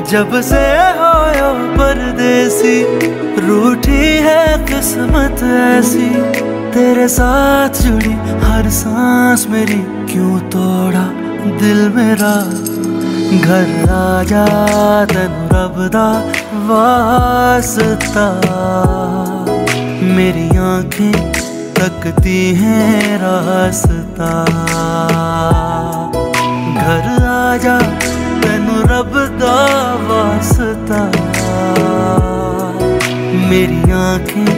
जब से आया परदेसी, रूठी है किस्मत ऐसी। तेरे साथ जुड़ी हर सांस मेरी, क्यों तोड़ा दिल मेरा। घर आजा तैनू रब दा वास्ता, मेरी आंखें तकती हैं रास्ता। घर आजा तैनू रब दा वास्ता, मेरी आंखें